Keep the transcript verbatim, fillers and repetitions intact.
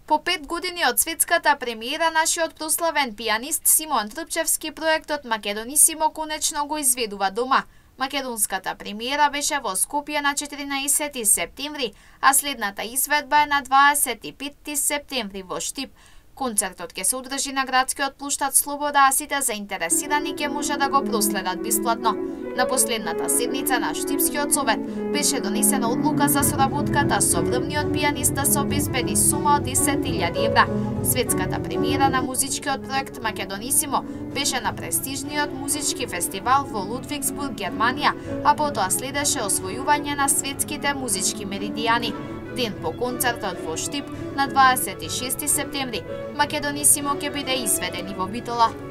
По пет години од светската премиера, нашиот прославен пианист Симон Трпчевски проектот Македонисимо конечно го изведува дома. Македонската премиера беше во Скопје на четиринаесети септември, а следната изведба е на дваесет и петти септември во Штип. Концертот ќе се одржи на градскиот плоштад Слобода, а сите заинтересирани ќе може да го проследат бесплатно. На последната седница на Штипскиот совет беше донесена одлука за соработката со врвниот пианист да се обезбеди сума од десет илјади евра. Светската премиера на музичкиот проект Македонисимо беше на престижниот музички фестивал во Лудвигсбург, Германија, а потоа следеше освојување на светските музички меридијани. Ден по концертот во Штип на дваесет и шести септември, Македонисимо ќе биде изведен и во Битола.